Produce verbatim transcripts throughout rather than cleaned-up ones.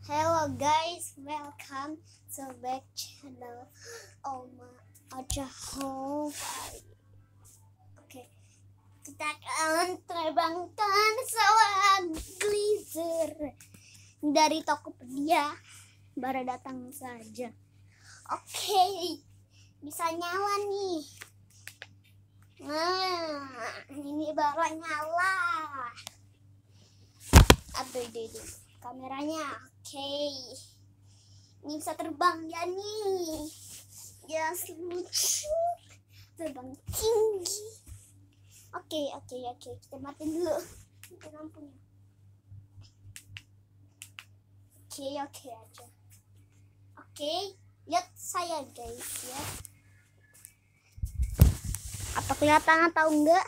Hello guys, welcome to back channel Oma Aja Home. Oke, kita akan terbangkan pesawat glider dari Tokopedia. Baru datang saja. Oke, bisa nyala nih. Nah, ini baru nyala. Update dulu kameranya. Oke, okay. Ini bisa terbang ya nih, ya lucu, terbang tinggi. Oke, okay, oke, okay, oke, okay. Kita matiin dulu mati lampunya. Oke, okay, oke okay aja. Oke, okay. Lihat saya guys ya. Apa kelihatan atau enggak?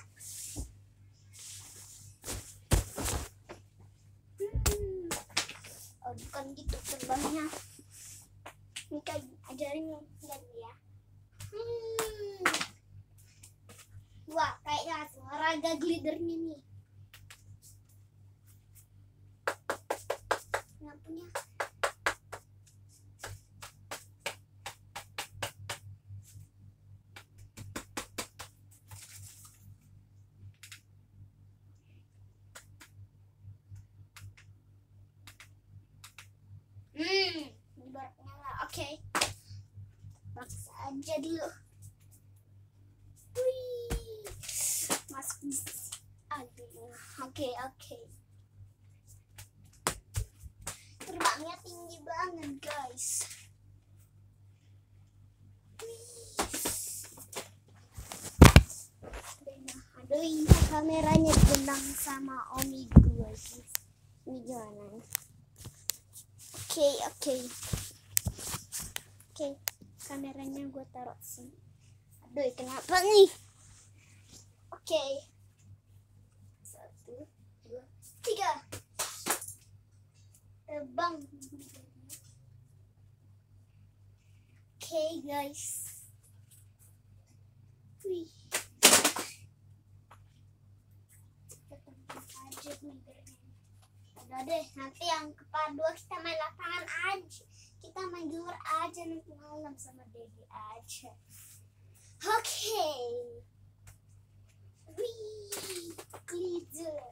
Oh, bukan gitu terbangnya. Ini kayak ajarin lihat ya. Hmm. Wah, kayak olahraga glidernya nih. Lampunya. Hmm, ini baru nyala. Oke, okay. Paksa aja dulu. Wih, masuk di aduh. Oke, oke. Terbangnya tinggi banget, guys. Aduh, ini kameranya digendang sama Omi gue, guys. Ini gimana? Oke, okay, oke, okay. oke, okay. Kameranya gue taruh sini. Aduh, kenapa nih? Oke, okay. Satu, dua, tiga, terbang. Oke, okay, guys. Wih, terbang aja nih. Udah deh, nanti yang kedua kita main lapangan aja. Kita main di luar aja nanti malam sama Dedi aja. Oke. Okay. Wih, glider.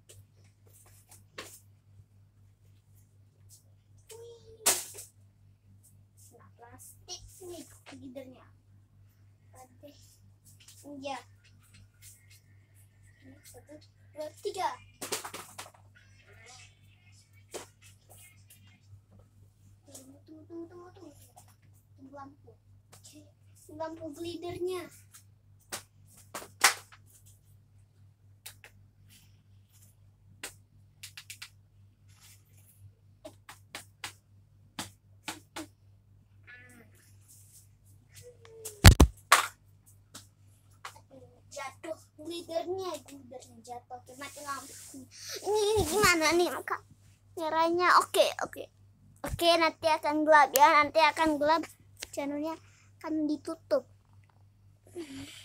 Wih. Nah, plastik nih glidernya. Oke. Iya. Satu, dua, tiga. Tunggu, tunggu, tunggu, tunggu lampu. Oke, lampu glidernya. Jatuh glidernya, glidernya jatuh. Oke, mati lampu. Ini, ini gimana nih, Kak? Nyeranya. Oke, oke. Oke, nanti akan gelap ya, nanti akan gelap, channelnya akan ditutup.